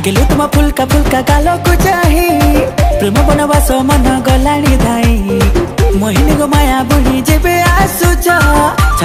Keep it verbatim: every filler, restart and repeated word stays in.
मांगिलु तुम फुलका फुलका गालो को चाही प्रेम बनवास मन गलाणी धाई मोहिनी गो माया बुढ़ी जेबे आसुच